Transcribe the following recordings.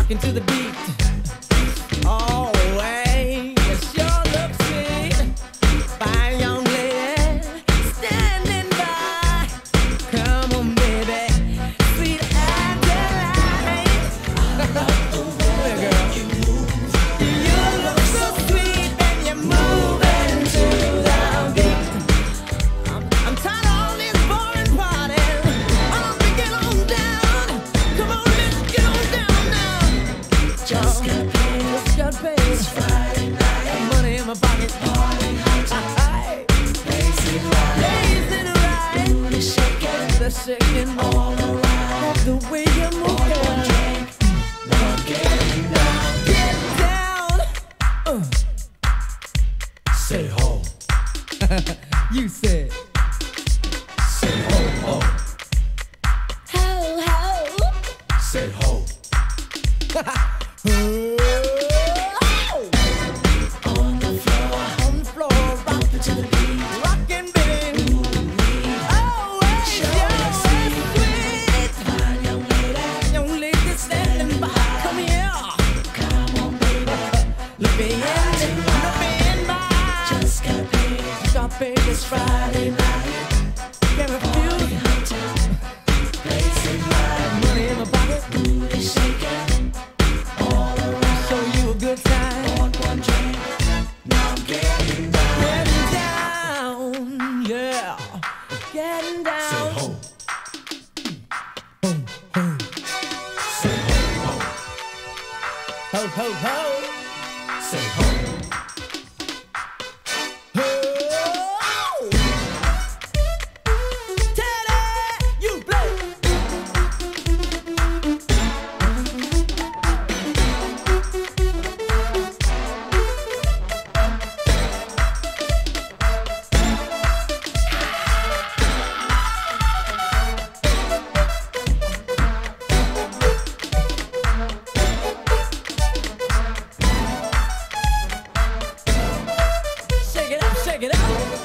rocking to the beat. Oh, way, you sure look sweet. Fine young lady, standing by. Come on, baby, sweet Adeline. I love the way you move. You look so sweet and you're moving to the beat. I'm tired of all this boring parties. Why don't we get on down? Come on, let's get on down now. Just got paid. It's Friday night. Money in my pocket. Party hard. Blazing right. Booty shaking. The shaking all around. The way you move. One drink. Now I'm getting down. Get down. Say ho. You said. Say ho ho. Ho ho. Say ho. On the floor, rockin' to the beat, rockin' baby. Oh, you're sweet, fine young lady standing by. Come here, come on, baby. Look me in my just got paid this Friday night. Can't refuse. Blazing light, money in my pocket, booty shaking. All around, show you a good time. Bought one drink, now I'm getting down. Getting down, yeah. Getting down. Say ho. Ho, ho. Say ho, ho. Ho, ho, ho. Say ho. Ho. Teddy, you play. Shake it up, shake it up.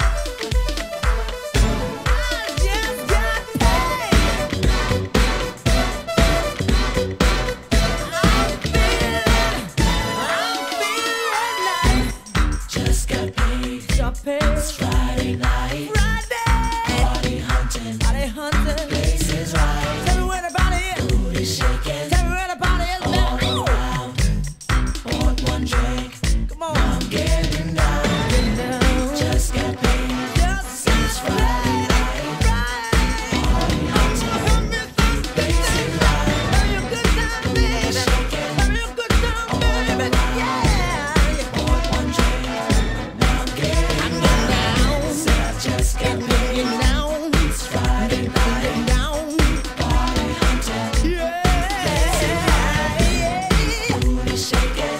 I just got paid. I'm feeling nice. Just got paid. It's Friday night. Party hunting. Places right. Tell me where the party is. Booty shaking. Tell me where the party is. All around. Bought one drink. Come on. Now I'm getting down. Just got paid. It's Friday night. Party hunting. Places right. Have a good time, baby. Have a good time, baby. Yeah. Bought one drink. Now I'm getting down. Said I just got paid. It's Friday night. Party hunting. Places right. Booty shaking.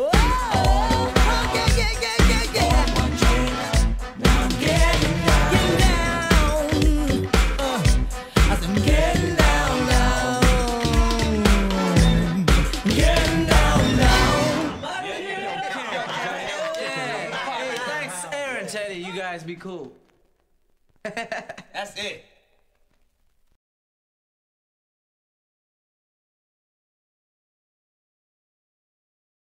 Bought one drink. Now I'm getting down. I said I'm getting down now. Getting down now. Hey, thanks, Aaron, Teddy. You guys be cool. That's it.